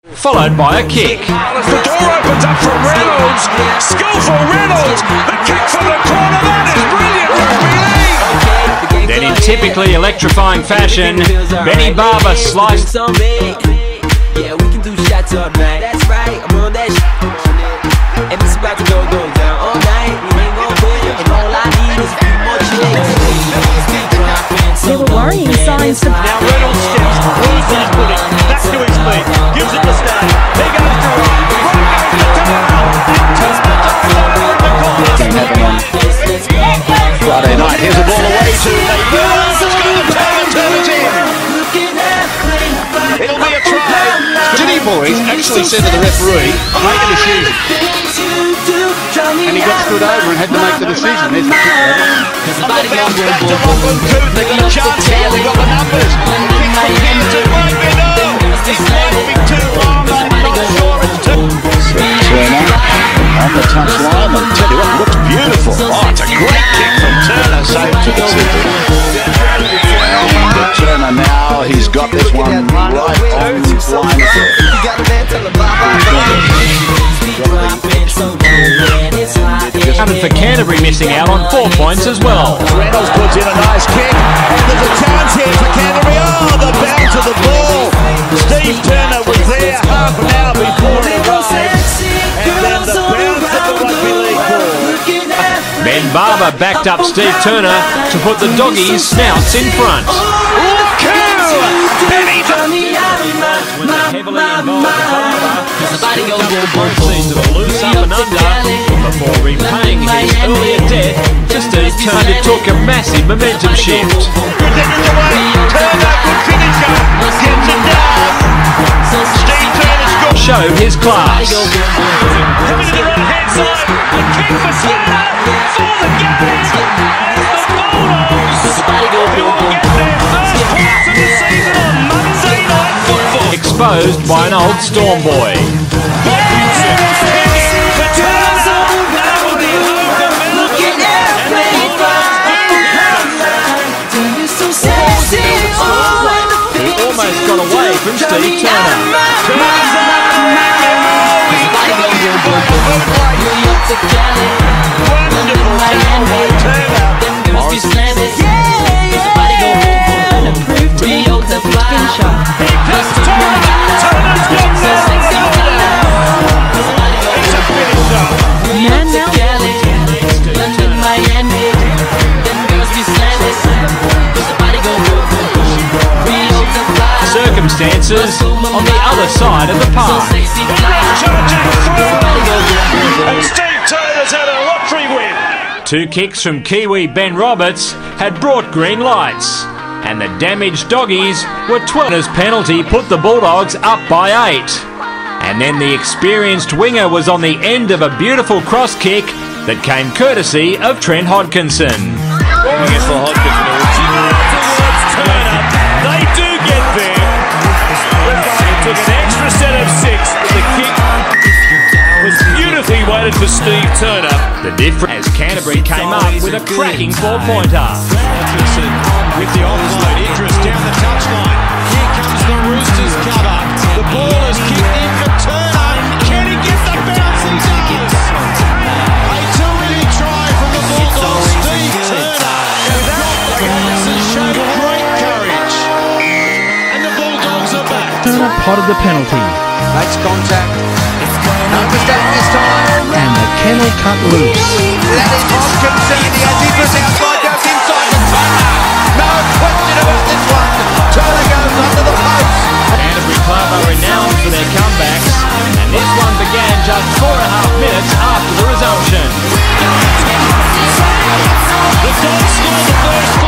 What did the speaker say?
followed by a kick. As the door opens up for Reynolds, skillful Reynolds, the kick from the corner, that is brilliant rugby league. Then in typically electrifying fashion, Benny Barber sliced. Yeah, we can do shots all night. That's right, I'm on that and it's about to go down all night. We ain't gon' quit, and all I need is a few more chicks. There were worrying signs for Now Reynolds steps, loses his footing, back to his feet, gives it to Stay. He goes to right goes the turnout, and turns the turnover in the corner. Friday night, here's a ball away to Nathan. It's going to turn it in. It'll be a try. Ginny boys actually said to the referee, make a decision. And he got stood over and had to make the decision. There's the kick. On the bounce back to Lachlan Coote. They got a chance here, they got the numbers. Kick from here to Rugby, no. It might be too long, I'm not sure it's too. Turner on the touchline. I'll tell you what, it looks beautiful. Oh, it's a great kick from Turner. Saved to the center. Turner now, he's got this one right on the line. Counted for Canterbury missing out on 4 points as well. Reynolds puts in a nice kick, and there's a chance here for Canterbury. Oh, the bounce of the ball. Steve Turner was there half an hour before it arrived, and then the bounce of the rugby league ball. Ben Barber backed up Steve Turner to put the Doggies' snouts in front. When they're heavily involved, Barber proceeds to loose up and under before repaying his earlier debt to Steve Turner. It took a massive momentum shift. Good distance away. Turner, good finisher. Gets it down. Steve Turner scores. Showed his class. Coming to the right hand side. A kick for Slater for the game. The Bulldogs will get their first points of the season on Monday Night Football. Exposed by an old Storm boy. Almost got away from Steve Turner. Circumstances on the other side of the park. And Steve Turner's had a lottery win. 2 kicks from Kiwi Ben Roberts had brought green lights, and the damaged Doggies were 12. His penalty put the Bulldogs up by 8. And then the experienced winger was on the end of a beautiful cross kick that came courtesy of Trent Hodkinson. They do get there. It took an extra set of 6. The kick was beautifully weighted for Steve Turner. The difference as Canterbury came up with a cracking 4-pointer. Hodkinson with the offload. Idris down the touchline. Here comes the Roosters cover. The ball is kicked in for Turner. Can he get the bounce? He does. A terrific try from the Bulldogs. Steve Turner. Has shown great courage. And the Bulldogs are back. Turner potted the penalty. Makes contact. No mistake this time. And the kennel cut loose. That is Hodkinson. He has Idris outside, goes inside to Turner. No question about this one. Turner goes under the post. Canterbury Club are renowned for their comebacks, and this one began just 4.5 minutes after the resumption. The Dogs scored the first